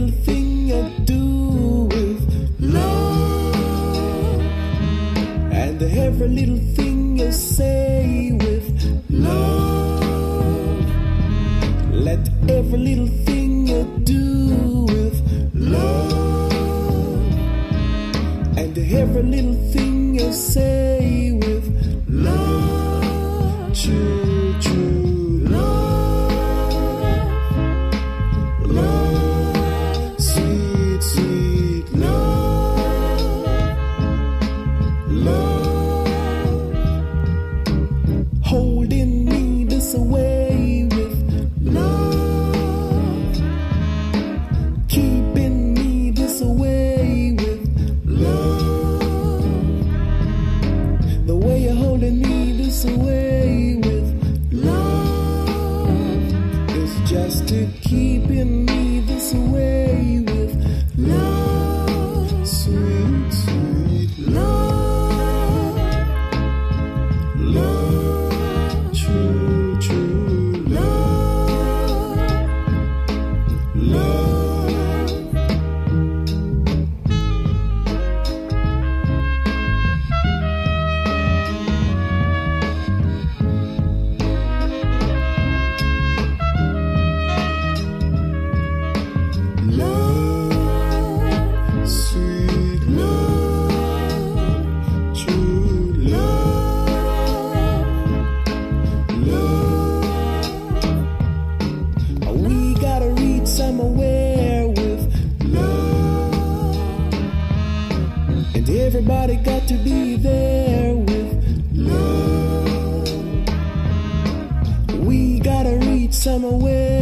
little thing you do with love, and every little thing you say with love. Let every little thing you do with love, and every little thing you say with love. True, true love, love, sweet, sweet love, love, holding me this way with love, keeping me this way with love, the way you're holding me this way with love is just to keeping me this way with love. Sweet, sweet love, love, true, true love, love. Love, sweet love, true love, love. We gotta reach somewhere with love, and everybody got to be there with love. We gotta reach somewhere